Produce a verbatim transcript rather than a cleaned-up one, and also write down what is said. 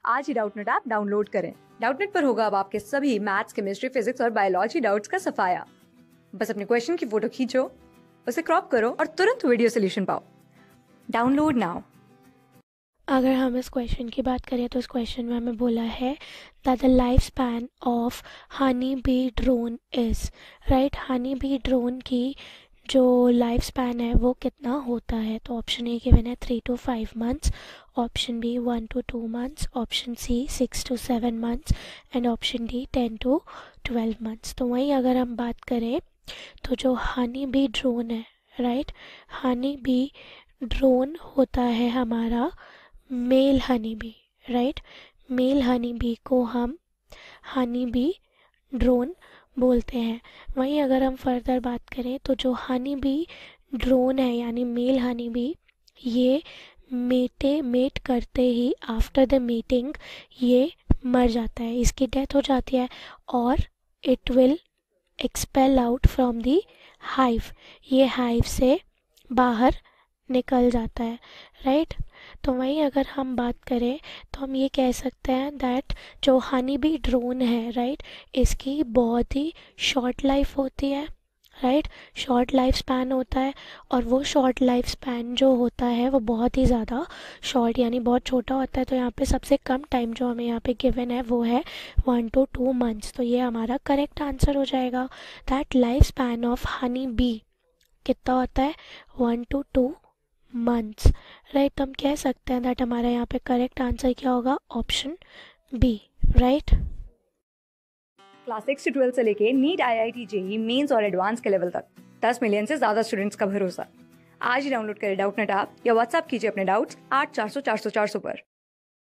आज ही Doubtnut app download करें। डाउटनेट पर होगा अब आपके सभी मैथ्स, केमिस्ट्री, फिजिक्स और बायोलॉजी डाउट्स का सफाया। बस अपने क्वेश्चन की फोटो खींचो, उसे क्रॉप करो और तुरंत वीडियो सोल्यूशन पाओ। Download now. अगर हम इस क्वेश्चन की बात करें तो इस क्वेश्चन में हमें बोला है that the life span of honey bee drone is right. Honey bee drone की जो लाइफ स्पैन है वो कितना होता है। तो ऑप्शन ए गिवन है three to five months, option B one to two months, option C six to seven months and option D ten to twelve months. तो वहीं अगर हम बात करें तो जो हनी बी ड्रोन है राइट, हनी बी ड्रोन होता है हमारा male honey bee right. Male honey bee को हम हनी बी ड्रोन बोलते हैं। वहीं अगर हम फर्दर बात करें तो जो हनी बी ड्रोन है यानी मेल हनी बी, ये मेटे मेट करते ही आफ्टर द मीटिंग ये मर जाता है, इसकी डेथ हो जाती है और it will expel out from the hive, ये हाइव से बाहर निकल जाता है राइट। तो वहीं अगर हम बात करें तो हम ये कह सकते हैं दैट जो हनी बी ड्रोन है राइट, इसकी बहुत ही शॉर्ट लाइफ होती है राइट, शॉर्ट लाइफ स्पैन होता है। और वो शॉर्ट लाइफ स्पैन जो होता है वो बहुत ही ज़्यादा शॉर्ट यानी बहुत छोटा होता है। तो यहाँ पे सबसे कम टाइम जो हमें यहाँ पे गिवन है वो है वन टू टू मंथ्स। तो ये हमारा करेक्ट आंसर हो जाएगा। That life span of honey bee कितना होता है, one to two months right. तो हम कह सकते हैं दैट हमारा यहाँ पे करेक्ट आंसर क्या होगा, option B right. Class six से ट्वेल्थ से लेके NEET, I I T, JEE mains और एडवांस के लेवल तक दस मिलियन से ज्यादा स्टूडेंट्स का भरोसा। आज ही डाउनलोड करें डाउटनेट ऐप या व्हाट्सएप कीजिए अपने डाउट्स आठ चार सौ चार सौ चार सौ पर।